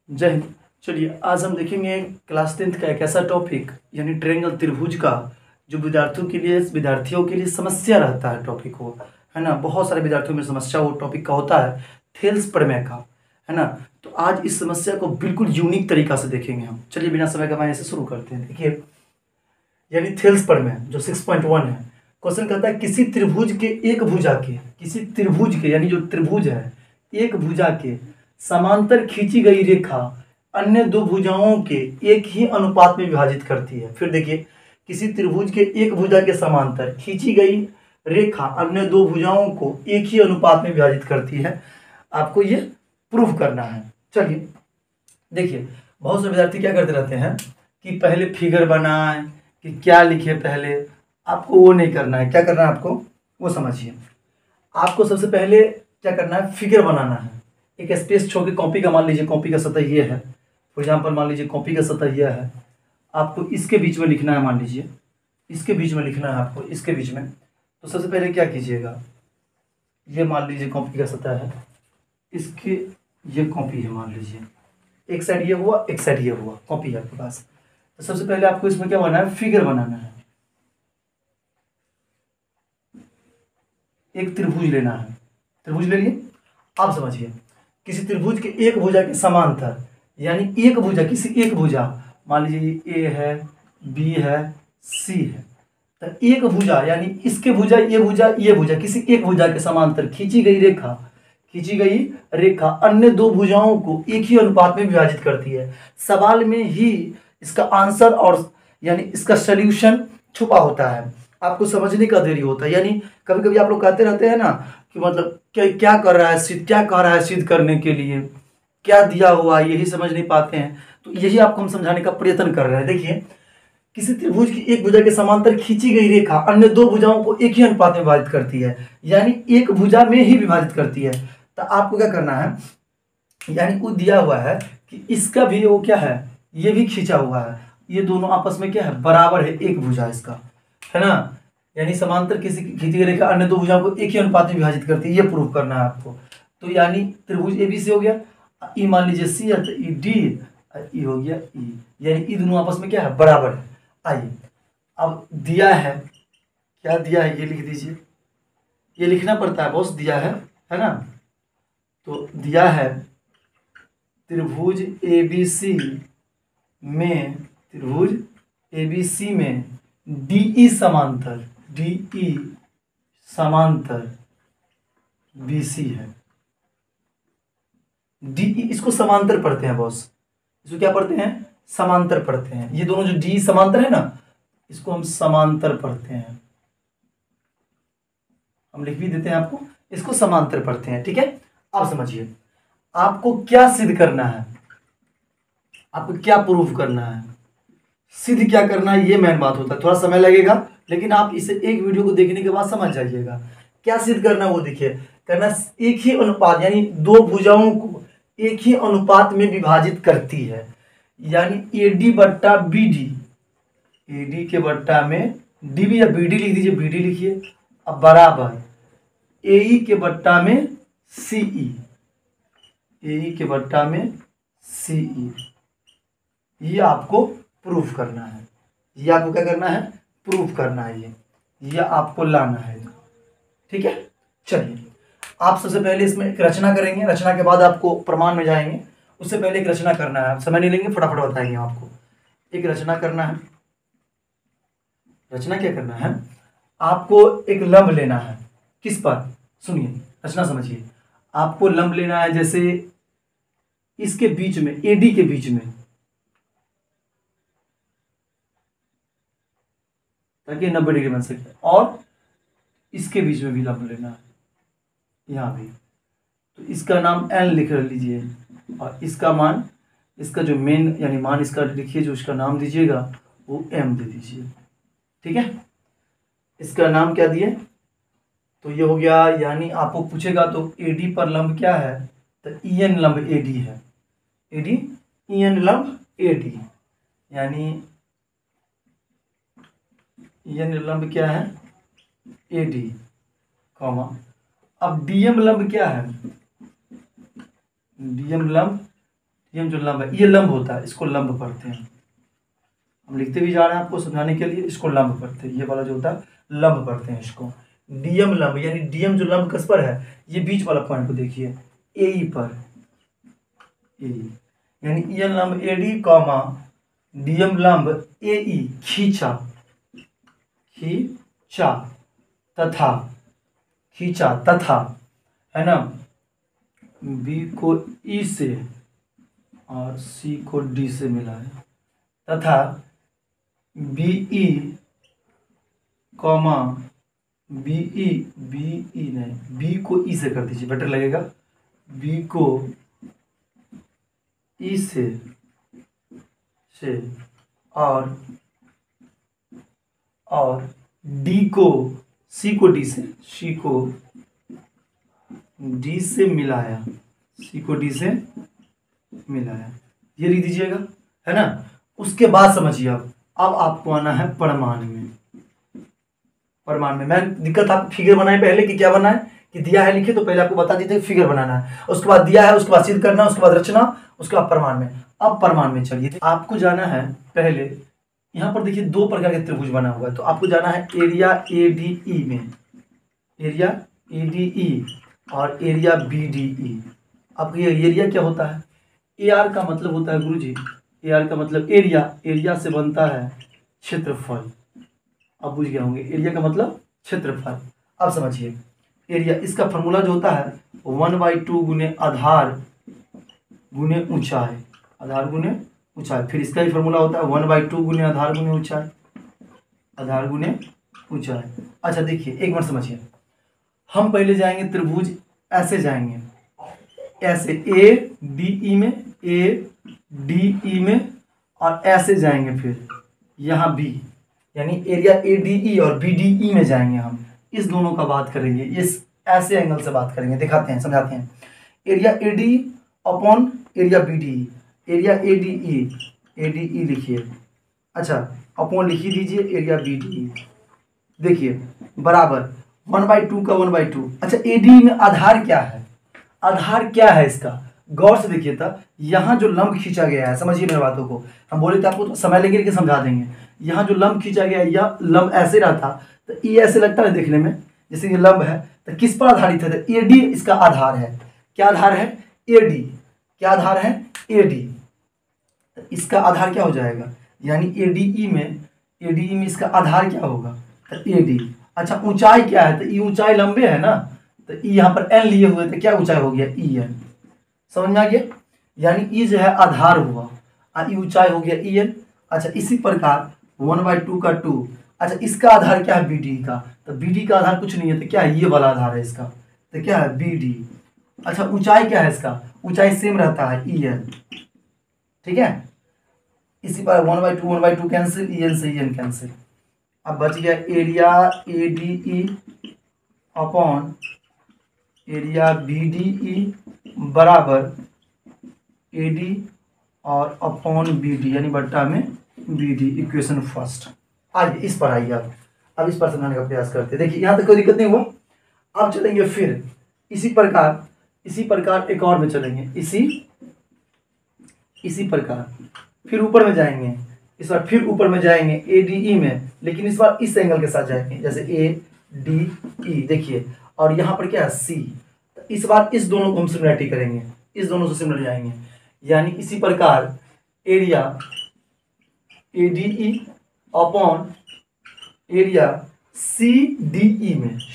जय हिंद। चलिए आज हम देखेंगे क्लास 10th का एक ऐसा टॉपिक यानी ट्रायंगल त्रिभुज का जो विद्यार्थियों के लिए समस्या रहता है टॉपिक हो, है ना। बहुत सारे विद्यार्थियों में समस्या वो टॉपिक का होता है, थेल्स प्रमेय का, है ना। तो आज इस समस्या को बिल्कुल यूनिक तरीका से देखेंगे हम। चलिए बिना समय गंवाए से शुरू करते हैं। देखिए यानी थेल्स प्रमेय जो 6.1 है। क्वेश्चन कहता है किसी त्रिभुज के यानी जो त्रिभुज है एक भुजा के समांतर खींची गई रेखा अन्य दो भुजाओं के एक ही अनुपात में विभाजित करती है। फिर देखिए किसी त्रिभुज के एक भुजा के समांतर खींची गई रेखा अन्य दो भुजाओं को एक ही अनुपात में विभाजित करती है। आपको ये प्रूफ करना है। चलिए देखिए बहुत से विद्यार्थी क्या करते रहते हैं कि पहले फिगर बनाए कि क्या लिखे पहले। आपको वो नहीं करना है। क्या करना है आपको वो समझिए। आपको सबसे पहले क्या करना है, फिगर बनाना है। एक स्पेस छोड़ के कॉपी का मान लीजिए, कॉपी का सतह ये है। फॉर एग्जाम्पल मान लीजिए कॉपी का सतह यह है। आपको इसके बीच में लिखना है, मान लीजिए इसके बीच में लिखना है आपको, इसके बीच में। तो सबसे पहले क्या कीजिएगा, ये मान लीजिए कॉपी का सतह है, इसके ये कॉपी है मान लीजिए, एक साइड ये हुआ एक साइड ये हुआ, कॉपी है आपके पास। तो सबसे पहले आपको इसमें क्या बनाना है, फिगर बनाना है। एक त्रिभुज लेना है, त्रिभुज ले लिए। आप समझिए किसी त्रिभुज के एक भुजा के समांतर यानी एक भुजा, किसी एक भुजा मान लीजिए ए है, बी है, सी है। तो एक भुजा यानी इसके भुजा ये भुजा किसी एक भुजा के समांतर खींची गई रेखा अन्य दो भुजाओं को एक ही अनुपात में विभाजित करती है। सवाल में ही इसका आंसर और यानी इसका सॉल्यूशन छुपा होता है। आपको समझने का देरी होता है। यानी कभी कभी आप लोग कहते रहते हैं ना कि मतलब क्या कर रहा है सिद्ध, क्या कह रहा है सिद्ध करने के लिए, क्या दिया हुआ यही समझ नहीं पाते हैं। तो यही आपको हम समझाने का प्रयत्न कर रहे हैं। देखिए किसी त्रिभुज की एक भुजा के समांतर खींची गई रेखा अन्य दो भुजाओं को एक ही अनुपात में विभाजित करती है, यानी एक भुजा में ही विभाजित करती है। तो आपको क्या करना है, यानी वो दिया हुआ है कि इसका भी वो क्या है, ये भी खींचा हुआ है, ये दोनों आपस में क्या है, बराबर है, एक भुजा इसका, है ना। यानी समांतर किसी की खींची गई रेखा अन्य दो भुजाओं को एक ही अनुपात में विभाजित करती है, ये प्रूव करना है आपको। तो यानी त्रिभुज ABC हो गया, ई मान लीजिए C है तो ई D, ई हो गया ई, यानी ई दोनों आपस में क्या है, बराबर है। आइए अब दिया है, क्या दिया है ये लिख दीजिए, ये लिखना पड़ता है बॉस, दिया है ना। तो दिया है त्रिभुज ABC में DE समांतर BC है। DE इसको समांतर पढ़ते हैं बॉस, इसको क्या पढ़ते हैं, समांतर पढ़ते हैं। ये दोनों जो DE समांतर है ना, इसको हम समांतर पढ़ते हैं। हम लिख भी देते हैं आपको, इसको समांतर पढ़ते हैं, ठीक है। अब समझिए आपको क्या सिद्ध करना है, आपको क्या प्रूफ करना है, सिद्ध क्या करना है, ये मेन बात होता है। थोड़ा समय लगेगा लेकिन आप इसे एक वीडियो को देखने के बाद समझ जाइएगा। क्या सिद्ध करना वो देखिए, करना एक ही अनुपात यानी दो भुजाओं को एक ही अनुपात में विभाजित करती है। यानी AD बट्टा BD, AD के बट्टा में DB या BD लिख दीजिए, BD लिखिए, अब बराबर AE के बट्टा में CE, AE के बट्टा में CE। ये आपको प्रूफ करना है, ये आपको क्या करना है, प्रूफ करना है, ये आपको लाना है, ठीक है। चलिए आप सबसे पहले इसमें एक रचना करेंगे, रचना के बाद आपको प्रमाण में जाएंगे। उससे पहले एक रचना करना है, समय नहीं लेंगे, फटाफट बताएंगे आपको। एक रचना करना है। रचना क्या करना है, आपको एक लंब लेना है। किस पर, सुनिए रचना समझिए। आपको लंब लेना है जैसे इसके बीच में, AD के बीच में, ताकि 90 डिग्री बन सके, और इसके बीच में भी लंब लेना है, यहाँ भी। तो इसका नाम N लिख लीजिए, और इसका मान, इसका जो मेन यानी मान इसका लिखिए, जो इसका नाम दीजिएगा वो M दे दीजिए, ठीक है। इसका नाम क्या दिए, तो ये हो गया। यानी आपको पूछेगा तो AD पर लंब क्या है, तो EN लंब AD है, AD EN लंब AD, यानी EN लंब क्या है, AD, कॉमा। अब DM लंब क्या है, DM लंब डीएम जो लंब है, ये लंब होता है, इसको लंब पढ़ते हैं। हम लिखते भी जा रहे हैं आपको समझाने के लिए, इसको लंब पढ़ते हैं। ये वाला जो होता है लंब पढ़ते हैं इसको। डीएम लंब, यानी डीएम जो लंब किस पर है, ये बीच वाला पॉइंट को देखिए, ए पर, ए, यानी ये लंब एडी कॉमा डीएम लंब ए खींचा, खींचा तथा, खींचा तथा, है ना, बी को ई से और सी को डी से मिला है, तथा B E comma B E नहीं, बी को ई से कर दीजिए, बेटर लगेगा। बी को ई से और डी को, सी को डी से, सी को डी से मिलाया, सी को डी से मिलाया, ये लिख दीजिएगा, है ना। उसके बाद समझिए अब आपको आना है परमाण में। परमाण में मैं दिक्कत आप फिगर बनाए पहले कि क्या बनाए, कि दिया है लिखे तो पहले आपको बता दीजिए फिगर बनाना है, उसके बाद दिया है, उसके बाद सिद्ध करना, उसके बाद रचना, उसके बाद परमाण में। अब परमाण में चलिए, आपको जाना है पहले, यहाँ पर देखिए दो प्रकार के त्रिभुज बना हुआ है, तो आपको जाना है एरिया ADE में, एरिया ADE और एरिया BDE। आपको ये एरिया क्या होता है, AR का मतलब होता है गुरुजी, AR का मतलब एरिया, एरिया से बनता है क्षेत्रफल। अब बुझ गए होंगे, एरिया का मतलब क्षेत्रफल। अब समझिए एरिया, इसका फॉर्मूला जो होता है 1/2 गुने आधार गुने ऊंचाई, आधार गुने ऊंचाई। फिर इसका ही फॉर्मूला होता है 1/2 गुने आधार गुने ऊंचाई, आधार गुने ऊंचाई। अच्छा देखिए एक बार समझिए, हम पहले जाएंगे त्रिभुज, ऐसे जाएंगे, ऐसे ADE में, ADE में, और ऐसे जाएंगे फिर यहाँ B, यानी एरिया ADE और BDE में जाएंगे हम। इस दोनों का बात करेंगे, इस ऐसे एंगल से बात करेंगे, दिखाते हैं, समझाते हैं। Area ADE upon area BDE, area ADE लिखिए, अच्छा अपॉन लिखी दीजिए एरिया BDE। देखिए बराबर 1/2 का 1/2। अच्छा ADE में आधार क्या है, आधार क्या है इसका, गौर से देखिए था, यहाँ जो लंब खींचा गया है, समझिए मेरी बातों को, हम बोले थे आपको तो समय लेंगे लेकिन समझा देंगे। यहाँ जो लंब खींचा गया है, यह लंब ऐसे रहता तो ये ऐसे लगता है देखने में, जैसे ये लंब है तो किस पर आधारित है, तो AD इसका आधार है। क्या आधार है, AD। क्या आधार है, AD। तो इसका आधार क्या हो जाएगा, यानी ADE में इसका आधार क्या होगा, तो AD। अच्छा ऊंचाई क्या है, तो ये ऊंचाई लंबे है ना, तो ई यहाँ पर n लिए हुए तो क्या ऊंचाई हो गया, EN। समझ में आ गया, यानी ई जो है आधार हुआ और ई ऊंचाई हो गया EN। अच्छा इसी प्रकार 1/2 का 2। अच्छा इसका आधार क्या है, BD का, तो BD का आधार कुछ नहीं है, तो क्या है, ये वाला आधार है इसका, तो क्या है BD। अच्छा ऊंचाई क्या है इसका, ऊंचाई सेम रहता है EN, ठीक है। इसी पर 1/2 कैंसिल, EN से EN कैंसिल। अब बच गया area ADE upon area BDE बराबर AD और अपॉन BD, यानी बट्टा में BD, इक्वेशन फर्स्ट। आइए इस पर आइए, अब इस पर समझाने का प्रयास करते हैं। देखिए यहाँ तक कोई दिक्कत नहीं हुआ, अब चलेंगे फिर इसी प्रकार एक और में चलेंगे, इसी प्रकार फिर ऊपर में जाएंगे, इस बार फिर ऊपर में जाएंगे ADE में, लेकिन इस बार इस एंगल के साथ जाएंगे, जैसे ADE देखिए, और यहाँ पर क्या है C। तो इस बार इस दोनों को हम सिमिलरिटी करेंगे, इस दोनों से सिमिलर जाएंगे, यानी इसी प्रकार area ADE upon area CDE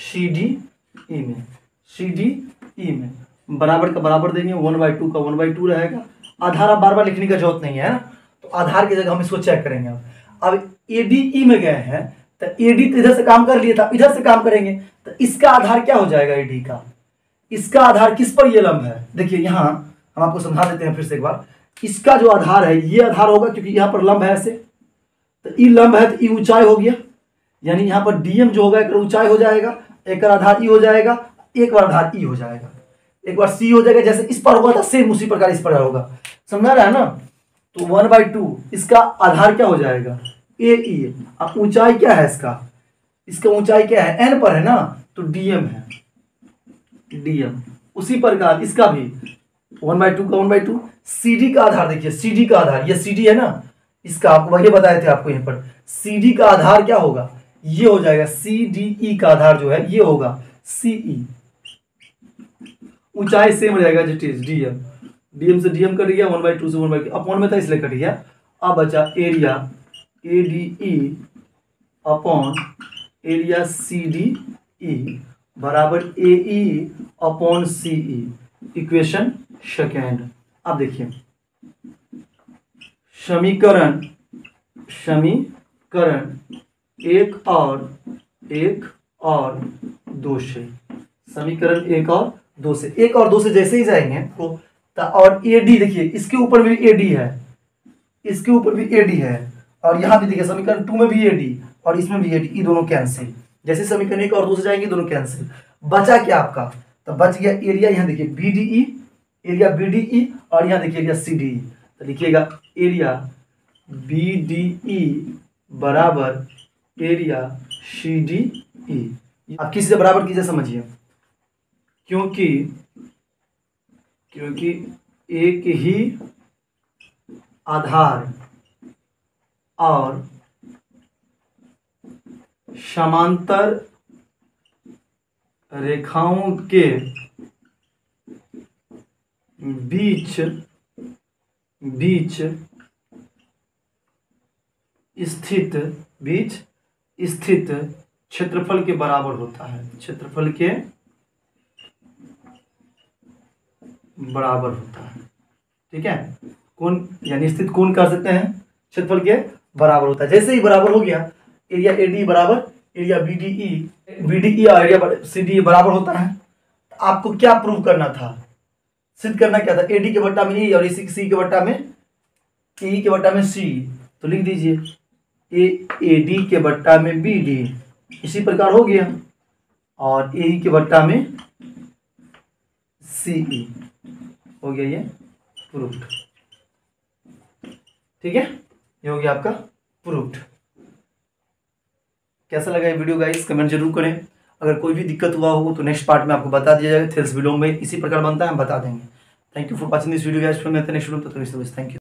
में बराबर का बराबर देंगे, 1/2 का 1/2 रहेगा। आधार अब बार बार लिखने का जरूरत नहीं है ना, तो आधार की जगह हम इसको चेक करेंगे। अब ADE में गए हैं तो AD तो इधर से काम कर लिया था, इधर से काम करेंगे, तो इसका आधार क्या हो जाएगा, AD का, इसका आधार किस पर ये लंब है। देखिए यहाँ हम आपको समझा देते हैं फिर से एक बार, इसका जो आधार है ये आधार होगा, क्योंकि यहाँ पर लंब है ऐसे, तो ई लंब है तो ई ऊंचाई हो गया, यानी यहाँ पर DM जो होगा एक ऊंचाई हो जाएगा, एक आधार ई हो जाएगा, एक बार आधार ई हो जाएगा, एक बार C हो जाएगा, जैसे इस पर हुआ था सेम उसी प्रकार इस पर होगा, समझा रहा है ना। तो 1/2 इसका आधार क्या हो जाएगा, AE। अब ऊंचाई क्या है इसका ऊंचाई क्या है, N पर है ना, तो DM है, DM। उसी प्रकार इसका भी 1/2 का 1/2। CD का आधार देखिए, CD का आधार, ये CD है ना, इसका आपको वही बताए थे आपको यहाँ पर। CD का आधार क्या होगा, ये हो जाएगा CDE का आधार जो है ये होगा CE। ऊंचाई सेम रहेगा जिट इज DM, DM से DM कट गया, 1/2 से 1/2 अपॉन में था इसलिए कट गया। अब बचा area ADE upon area CDE बराबर AE upon CE, equation second. अब देखिए समीकरण एक और दो से, समीकरण एक और दो से जैसे ही जाएंगे तो और AD देखिए, इसके ऊपर भी AD है, इसके ऊपर भी AD है, और यहाँ भी देखिए समीकरण 2 में भी AD और इसमें भी AD, ये दोनों कैंसिल। जैसे समीकरण एक और दो से जाएंगे दोनों कैंसिल। बचा क्या आपका, तो बच गया एरिया, यहाँ देखिए BDE, एरिया BDE, और यहाँ देखिए एरिया CDE। तो लिखिएगा एरिया BDE बराबर एरिया CDE। आप किसी से बराबर कीजिए, समझिए, क्योंकि एक ही आधार और समांतर रेखाओं के बीच स्थित क्षेत्रफल के बराबर होता है, क्षेत्रफल के बराबर होता है। ठीक है, कौन यानी स्थित कौन कर सकते हैं, क्षेत्रफल के बराबर होता है। जैसे ही बराबर हो गया, एरिया AD बराबर एरिया BDE और एरिया CDE बराबर होता है। आपको क्या प्रूव करना था, सिद्ध करना क्या था, AD के बट्टा में E और C के बट्टा में E के बट्टा में C। तो लिख दीजिए AD के बट्टा में BD, इसी प्रकार हो गया, और AE के बट्टा में CE हो गया, ये प्रूफ्ड। ठीक है, ये हो गया आपका प्रूफ्ड। कैसा लगा ये वीडियो गाइस, कमेंट जरूर करें। अगर कोई भी दिक्कत हुआ हो तो नेक्स्ट पार्ट में आपको बता दिया जाएगा। थेल्स विलोम में इसी प्रकार बनता है, हम बता देंगे। Thank you for watching this video guys, फिर मिलते हैं नेक्स्ट वीडियो में, तो थैंक यू।